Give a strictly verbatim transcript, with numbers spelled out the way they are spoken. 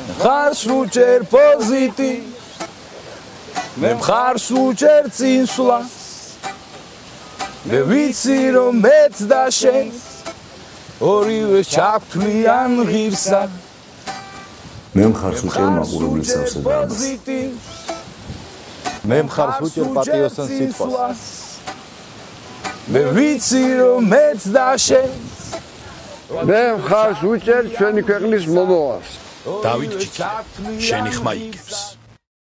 მხარს უჭერ პოზიტივს მე მხარს უჭერ წინსვლას მე ვიცი რომ მეც და შენს ორივე ჩაგვთვლიან ღირსად მე მხარს უჭერ მაყურებლის სავსედებას მე მხარს უჭერ პატიოსან სიტყვას მე ვიცი რომ მეც და შენს მე მხარს უჭერ ჩვენი ქვეყნის მომავალს დავით ჭიქი შენი ხმა იგებს